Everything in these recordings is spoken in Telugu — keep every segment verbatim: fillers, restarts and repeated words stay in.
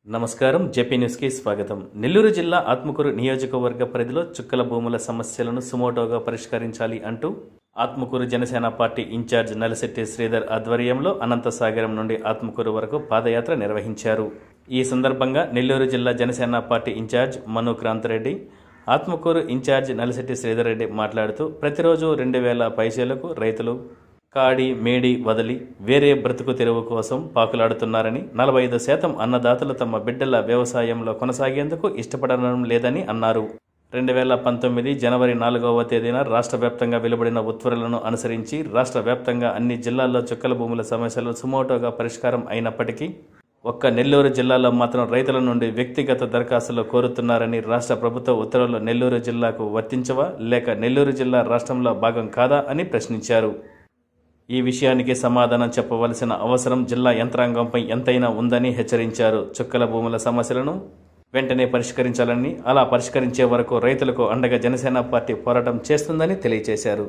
నమస్కారం జేపీ న్యూస్ కి స్వాగతం. నెల్లూరు జిల్లా ఆత్మకూరు నియోజకవర్గ పరిధిలో చుక్కల భూముల సమస్యలను సుమోటోగా పరిష్కరించాలి అంటూ ఆత్మకూరు జనసేన పార్టీ ఇన్ఛార్జ్ నలిశెట్టి శ్రీధర్ ఆధ్వర్యంలో అనంతసాగరం నుండి ఆత్మకూరు వరకు పాదయాత్ర నిర్వహించారు. ఈ సందర్భంగా నెల్లూరు జిల్లా Janasena party incharge Manu Kranthireddy, Atmakur incharge Nalisetti Sridhar Reddy మాట్లాడుతూ ప్రతిరోజు రెండు వేల పైసలకు రైతులు కాడి మేడి వదిలి వేరే బ్రతుకు తెరువు కోసం పాకులాడుతున్నారని, నలభై ఐదు శాతం అన్నదాతలు తమ బిడ్డల వ్యవసాయంలో కొనసాగేందుకు ఇష్టపడడం లేదని అన్నారు. రెండు వేల పంతొమ్మిది జనవరి నాలుగవ తేదీన రాష్ట్ర వ్యాప్తంగా వెలువడిన ఉత్తర్వులను అనుసరించి రాష్ట్ర వ్యాప్తంగా అన్ని జిల్లాల్లో చుక్కల భూముల సమస్యలు సుమోటోగా పరిష్కారం అయినప్పటికీ ఒక్క నెల్లూరు జిల్లాలో మాత్రం రైతుల నుండి వ్యక్తిగత దరఖాస్తులు కోరుతున్నారని, రాష్ట్ర ప్రభుత్వ ఉత్తర్వులు నెల్లూరు జిల్లాకు వర్తించవా లేక నెల్లూరు జిల్లా రాష్ట్రంలో భాగం కాదా అని ప్రశ్నించారు. ఈ విషయానికి సమాధానం చెప్పవలసిన అవసరం జిల్లా యంత్రాంగంపై ఎంతైనా ఉందని హెచ్చరించారు. చుక్కల భూముల సమస్యలను వెంటనే పరిష్కరించాలని, అలా పరిష్కరించే వరకు రైతులకు అండగా జనసేన పార్టీ పోరాటం చేస్తుందని తెలియజేశారు.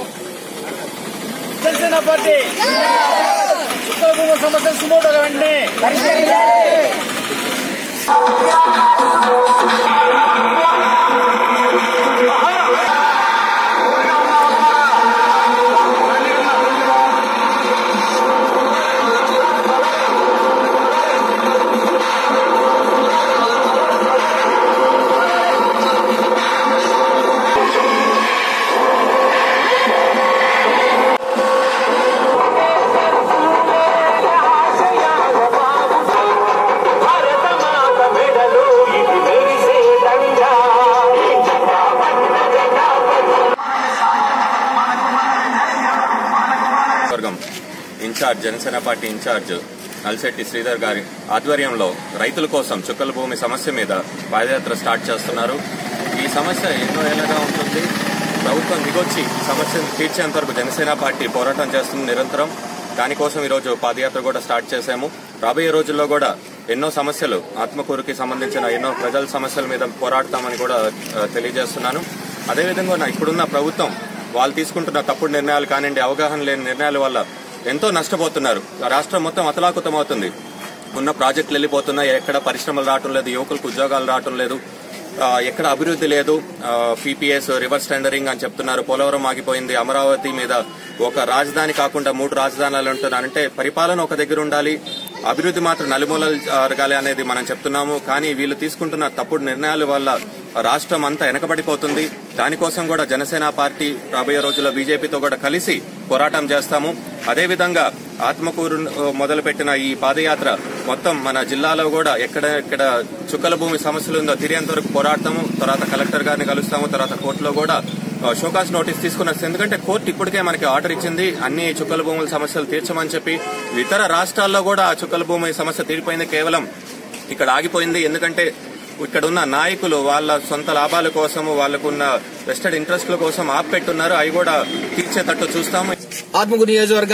Incharge Janasena party incharge Nalisetti Sridhar గారి ఆధ్వర్యంలో రైతుల కోసం చుక్కల భూమి సమస్య మీద పాదయాత్ర స్టార్ట్ చేస్తున్నారు. ఈ సమస్య ఎన్నో ఏళ్లుగా ఉంటుంది. ప్రభుత్వం దిగొచ్చి సమస్యను తీర్చేంత వరకు జనసేన పార్టీ పోరాటం చేస్తుంది నిరంతరం. దానికోసం ఈరోజు పాదయాత్ర కూడా స్టార్ట్ చేశాము. రాబోయే రోజుల్లో కూడా ఎన్నో సమస్యలు, ఆత్మకూరుకి సంబంధించిన ఎన్నో ప్రజల సమస్యల మీద పోరాడతామని కూడా తెలియజేస్తున్నాను. అదేవిధంగా ఇప్పుడున్న ప్రభుత్వం వాళ్ళు తీసుకుంటున్న తప్పుడు నిర్ణయాలు కానివ్వండి, అవగాహన లేని నిర్ణయాల వల్ల ఎంతో నష్టపోతున్నారు. రాష్ట్రం మొత్తం అతలాకుతం అవుతుంది. ఉన్న ప్రాజెక్టులు వెళ్ళిపోతున్నాయి, ఎక్కడ పరిశ్రమలు రావటం లేదు, యువకులకు ఉద్యోగాలు రావటం లేదు, ఎక్కడ అభివృద్ధి లేదు. పీపీఎస్ రివర్స్ టెండరింగ్ అని చెప్తున్నారు. పోలవరం ఆగిపోయింది. అమరావతి మీద ఒక రాజధాని కాకుండా మూడు రాజధానులు ఉంటున్నారంటే పరిపాలన ఒక దగ్గర ఉండాలి, అభివృద్ధి మాత్రం నలుమూలలు జరగాలి అనేది మనం చెప్తున్నాము. కానీ వీళ్ళు తీసుకుంటున్న తప్పుడు నిర్ణయాల వల్ల రాష్ట్రం అంతా వెనకబడిపోతుంది. దానికోసం కూడా జనసేన పార్టీ రాబోయే రోజుల్లో బీజేపీతో కూడా కలిసి పోరాటం చేస్తాము. అదేవిధంగా ఆత్మకూరు మొదలుపెట్టిన ఈ పాదయాత్ర మొత్తం మన జిల్లాలో కూడా ఎక్కడ ఎక్కడ చుక్కల భూమి సమస్యలు ఉందో తిరిగేంత వరకు పోరాడతాము. తర్వాత కలెక్టర్ గారిని కలుస్తాము. తర్వాత కోర్టులో కూడా షోకాస్ నోటీస్ తీసుకున్నారు. ఎందుకంటే కోర్టు ఇప్పటికే మనకి ఆర్డర్ ఇచ్చింది అన్ని చుక్కల భూముల సమస్యలు తీర్చమని చెప్పి. ఇతర రాష్ట్రాల్లో కూడా చుక్కల భూమి సమస్య తీరిపోయింది, కేవలం ఇక్కడ ఆగిపోయింది. ఎందుకంటే ఇక్కడ ఉన్న నాయకులు వాళ్ళ సొంత లాభాల కోసము, వాళ్ళకున్న వెస్టెడ్ ఇంట్రెస్ట్ల కోసం ఆపెట్టున్నారు. అవి కూడా తీర్చేటట్టు చూస్తాము. ఆత్మకూరు నియోజకవర్గ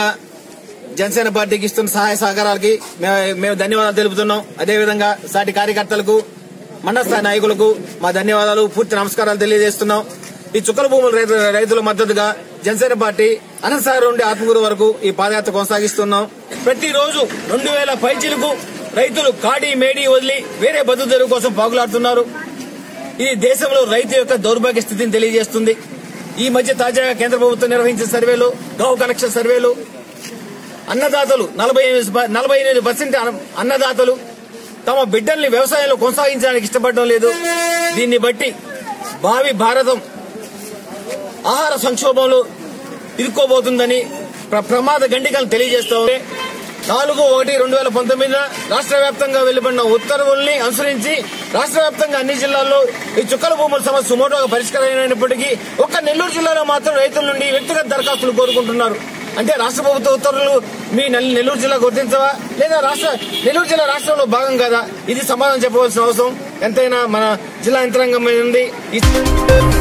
జనసేన పార్టీకి ఇస్తున్న సహాయ సహకారాలకి మేము ధన్యవాదాలు తెలుపుతున్నాం. అదేవిధంగా సాటి కార్యకర్తలకు, మండల స్థాయి నాయకులకు మా ధన్యవాదాలు, పూర్తి నమస్కారాలు తెలియజేస్తున్నాం. ఈ చుక్కల భూముల రైతుల మద్దతుగా జనసేన పార్టీ అనంతసాగరం నుండి ఆత్మకూరు వరకు ఈ పాదయాత్ర కొనసాగిస్తున్నాం. ప్రతిరోజు రెండు వేల పైచీలకు రైతులు కాడి మేడి వదిలి వేరే బతుకు తెరువు కోసం పాకులాడుతున్నారు. ఇది దేశంలో రైతు యొక్క దౌర్భాగ్య స్థితిని తెలియజేస్తుంది. ఈ మధ్య తాజాగా కేంద్ర ప్రభుత్వం నిర్వహించిన సర్వేలు, గౌ కనెక్షన్ సర్వేలు అన్నదాతలు నలభై నలభై ఎనిమిది పర్సెంట్ అన్నదాతలు తమ బిడ్డల్ని వ్యవసాయంలో కొనసాగించడానికి ఇష్టపడడం లేదు. దీన్ని బట్టి భావి భారతం ఆహార సంక్షోభంలో ఇరుక్కోబోతుందని ప్రమాద గండికలను తెలియజేస్తూ నాలుగు ఒకటి రెండు వేల పంతొమ్మిదిన రాష్ట్ర వ్యాప్తంగా వెలువడిన ఉత్తర్వుల్ని అనుసరించి రాష్ట్ర వ్యాప్తంగా అన్ని జిల్లాల్లో ఈ చుక్కల భూముల సమస్య సుమోటోగా పరిష్కారమైనప్పటికీ ఒక్క నెల్లూరు జిల్లాలో మాత్రం రైతుల నుండి వ్యక్తిగత దరఖాస్తులు కోరుకుంటున్నారు. అంటే రాష్ట్ర ప్రభుత్వ ఉత్తర్వులు మీ నెల్లూరు జిల్లాకు వర్తించవా లేదా రాష్ట్ర నెల్లూరు జిల్లా రాష్ట్రంలో భాగం కాదా? ఇది సమాధానం చెప్పవలసిన అవసరం ఎంతైనా మన జిల్లా యంత్రాంగం ఉంది.